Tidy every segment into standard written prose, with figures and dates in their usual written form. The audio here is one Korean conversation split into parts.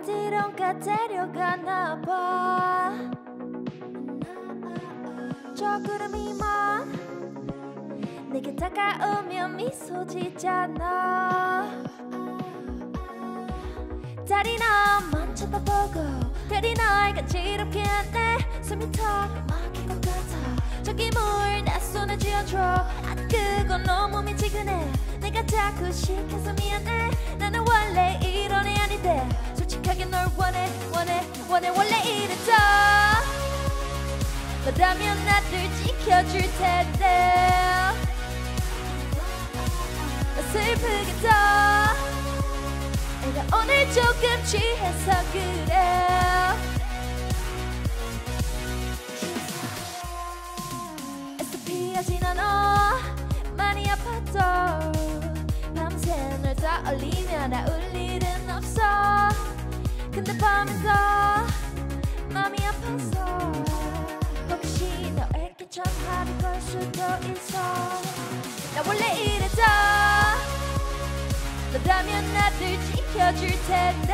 어디론가 데려가나 봐. 저 구름이만 내게 다가오면 미소 짓잖아. 달이 너만 쳐다보고 별이 날 간지럽게 하네. 숨이 턱 막힐 것 같아. 저기 물 내 손에 쥐어줘. 아 그건 너무 미치겠네. 내가 자꾸 시켜서 미안해. 나는 원래 이런 애 아닌데 솔직하게 널 원해 원래 이랬어. 너라면 나를 지켜줄 텐데. 슬프게도 내가 오늘 조금 취해서 그래. 애써 피하진 않아. 많이 아파도 밤새 널 떠올리면 아울 일은 없어. 근데 밤엔 더 마음이 아파서 혹시 너에게 전화를 걸 수도 있어. 나 원래 이랬어. 너라면 나를 지켜줄 텐데.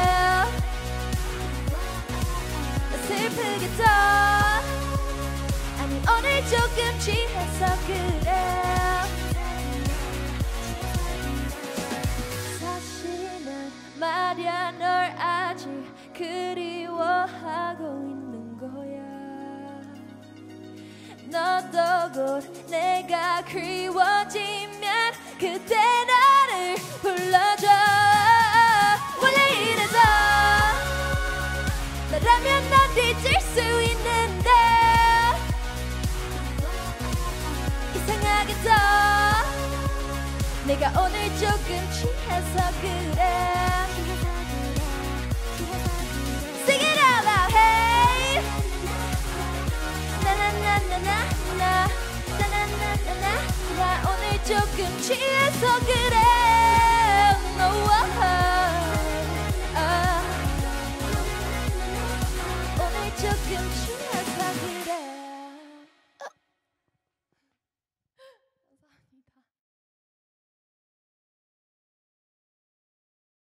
슬프게도 아니 오늘 조금 취해서 그래. 사실은 말야 널 아직 그리워하고 있는 거야. 너도 곧 내가 그리워지면 그때 나를 불러줘. 원래 이래서 너라면 난 잊을 수 있는데 이상하게도 내가 오늘 조금 취해서 그래.